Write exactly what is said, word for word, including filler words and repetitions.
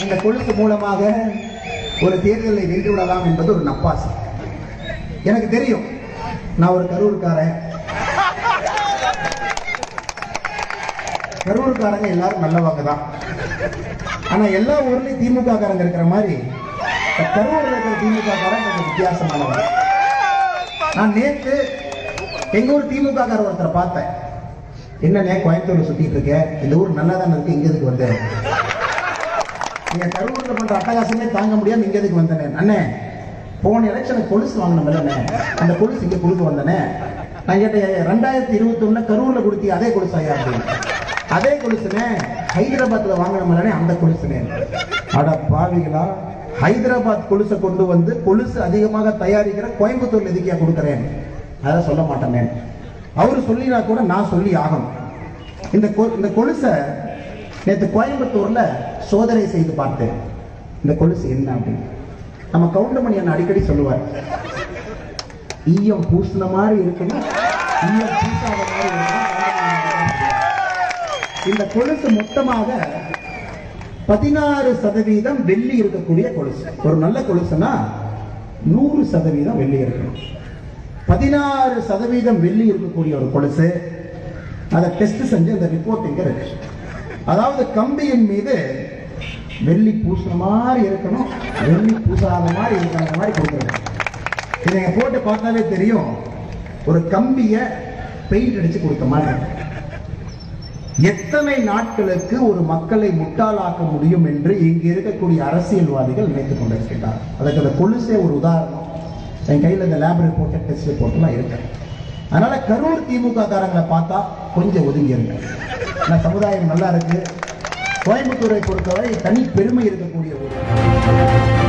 இந்த கொலுசு மூலமாக ஒரு தேர்தலை வென்று விடலாம் என்பது ஒரு நப்பாசை. எனக்கு தெரியும், நான் ஒரு கரூர்காரன். கரூர்காரங்க எல்லாரும் நல்லவங்க தான். ஆனா எல்லா ஊர்லயும் திமுக காரங்க இருக்கிற மாதிரி கரூர்ல இருக்கிற திமுக காரங்க கொஞ்சம் வித்தியாசமானவங்க. நான் நேற்று எங்க ஊர் திமுக காரர் ஒருத்தரை பார்த்தேன். என்னன்னே கோயம்புத்தூர்ல சுத்திட்டு இருக்க, இந்த ஊர் நல்லா தானே இருக்கு, இங்க எதுக்கு வந்தேன்? நீங்க கரூர்ல பண்ற அட்டகாசமே தாங்க முடியாம இங்க எதுக்கு வந்தேன்? அண்ணே, போன எலெக்ஷனுக்கு கொலுசு வாங்கினோம்ல, அந்த கொலுசு இங்க கொடுத்து வந்தனே. நான் கேட்டேன், ரெண்டாயிரத்தி இருபத்தி ஒண்ணுல கரூர்ல கொடுத்தி அதே கொலுசு ஐயா அப்படின்னு. அதே கொலுசுனே ஹைதராபாத்ல வாங்கினோம்லே அந்த கொலுசுனே. அட பாவிகளா, ஹைதராபாத் கொலுசை கொண்டு வந்து கொலுசு அதிகமாக தயாரிக்கிற கோயம்புத்தூர்ல எதுக்கியா கொடுக்குறேன்? அதான் சொல்ல மாட்டேன். அவரு சொல்லினா கூட நான் சொல்லி ஆகணும். இந்த இந்த கொலுசை நேற்று கோயம்புத்தூர்ல சோதனை செய்து பார்த்தேன். இந்த கொலுசு என்ன அப்படின்னு நம்ம கவுண்டமணி அண்ணன் அடிக்கடி சொல்லுவார், ஈயம் பூசின மாதிரி இருக்கணும், ஈயம் பூசாத மாதிரி இருக்கணும். இந்த கொலுசு மொத்தமாக பதினாறு சதவீதம் வெள்ளி இருக்கக்கூடிய கொலுசு. ஒரு நல்ல கொலுசுனா நூறு சதவீதம் வெள்ளி இருக்கணும். பதினாறு சதவீதம் வெள்ளி இருக்கக்கூடிய ஒரு கொலுசு. அதை டெஸ்ட் செஞ்சு அந்த ரிப்போர்ட் இங்க இருக்கு. அதாவது கம்பியின் மீது வெள்ளி பூசின மாதிரி இருக்கணும், வெள்ளி பூசாத மாதிரி இருக்கிற மாதிரி கொடுக்குறது. இதை நீங்க போட்டு பார்த்தாலே தெரியும், ஒரு கம்பிய பெயிண்ட் அடிச்சு கொடுத்த மாதிரி. எத்தனை நாட்களுக்கு ஒரு மக்களை முட்டாளாக்க முடியும் என்று இங்கு இருக்கக்கூடிய அரசியல்வாதிகள் நினைத்துக் கொண்டிருக்கிறார். அதுக்கு அந்த கொலுசே ஒரு உதாரணம். என் கையில் இந்த லேப் ரிப்போர்ட், டெஸ்ட் ரிப்போர்ட் எல்லாம் இருக்கு. அதனால கரூர் திமுக காரங்களை பார்த்தா கொஞ்சம் ஒதுங்கி இருங்க. சமுதாயம் நல்லா இருக்கு. கோயம்புத்தூரை பொறுத்தவரை தனி பெருமை இருக்கக்கூடிய ஒரு